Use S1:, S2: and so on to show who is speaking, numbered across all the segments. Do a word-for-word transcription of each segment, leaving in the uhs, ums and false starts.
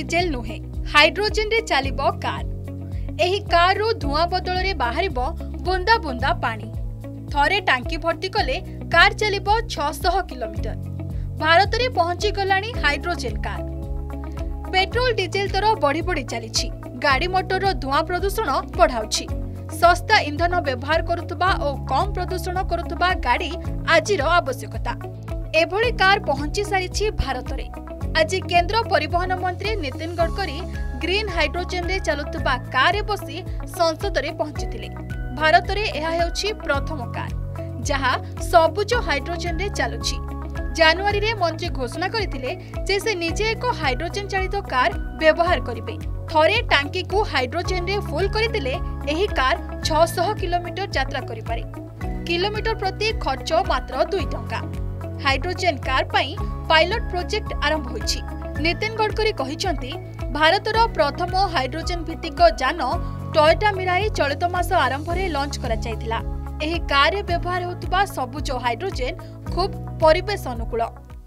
S1: Diesel नुहे hydrogen रे चलिबो car. एही कार रो धुआं बदल रे बाहरिबो बुंदा बुंदा पानी। थरे टांकी भर्ती कले कार चलिबो छह सौ किलोमीटर। भारत रे पहुंची गलानी हाइड्रोजन कार। पेट्रोल डीजेल दर बढ़ी बढ़ी चली गाड़ी मोटर रो धुआं प्रदूषण बढ़ाउछि। सस्ता इंधन व्यवहार करुतबा और कम प्रदूषण करुतबा गाड़ी आजिर आवश्यकता। एभली कार पहुंची सारी भारत रे। आज केंद्र परिवहन मंत्री नितिन गडकरी ग्रीन हाइड्रोजन रे चलुतबा कार रे बसी संसद रे पहुंचीथिले। भारत रे एहा हेउछि प्रथम कार जहा सबुज हाइड्रोजन रे चलुछि। जनवरी रे मंत्री घोषणा करथिले जे से निजे एक हाइड्रोजन चालित कार व्यवहार करिवे। थरे टांकी को हाइड्रोजन रे फुल करथिले एही कार छह सौ किलोमीटर यात्रा करि पारे। किलोमीटर प्रति खर्च मात्र दुई टंका। हाइड्रोजन कार पई पायलट प्रोजेक्ट आरंभ होइछि। नितिन गडकरी कहिसंती भारतर प्रथम हाइड्रोजन भित्तिक जान टोयोटा मिराई चलित मास आरंभ रे लॉन्च करा जायतिला। एही कार रे व्यवहार होतबा सबुज हाइड्रोजन खूब परिवेश अनुकूल।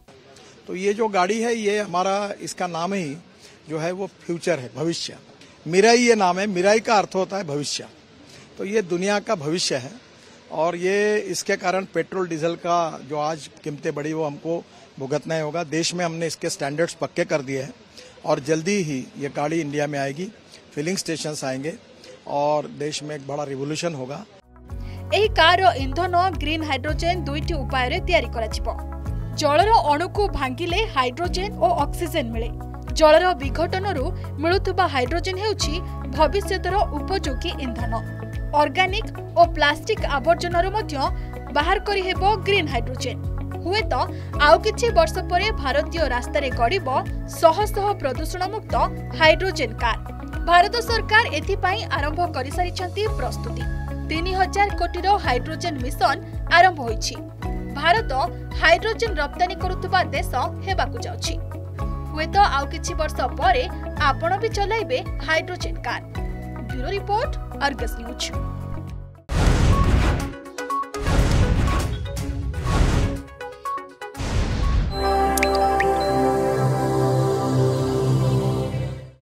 S2: तो ये जो गाड़ी है ये हमारा इसका नाम ही जो है वो फ्यूचर है, भविष्य। मिराई ये नाम है, मिराई का अर्थ होता है भविष्य। तो ये दुनिया का भविष्य है और ये इसके कारण पेट्रोल डीजल का जो आज कीमतें बढ़ी वो हमको भुगतना होगा। देश में हमने इसके स्टैंडर्ड्स पक्के कर दिए हैं और जल्दी ही ये गाड़ी इंडिया में आएगी। फिलिंग स्टेशंस आएंगे और देश में एक बड़ा रिवोल्यूशन होगा।
S1: एही कार इंधन ग्रीन हाइड्रोजन दुईटी उपाय रे तैयारी कराजिबो। जलर अणु को भांगिले हाइड्रोजन और ऑक्सीजन मिले। जलर विघटनरू मिलुथुबा हाइड्रोजन हेउछि भविष्यतर उपयोगी इंधन। ऑर्गेनिक और प्लास्टिक आवर्जनरू मध्य बाहर करि हेबो ग्रीन हाइड्रोजन। हुए तो आउ किछि वर्ष परे भारतीय रास्ता रे गड़िबो शह शह प्रदूषण मुक्त हाइड्रोजन कार। भारत सरकार एथि पई आरंभ करि सारिछंती प्रस्तुति। तीन हजार कोटी रो हाइड्रोजन मिशन आरंभ होइछि। भारत हाइड्रोजन रप्तानी करुतबा देश हेबाकु जाउछि। हुए तो आउ किछि वर्ष परे आपण भी चलाइबे hydrogen car. Bureau report, Argus news.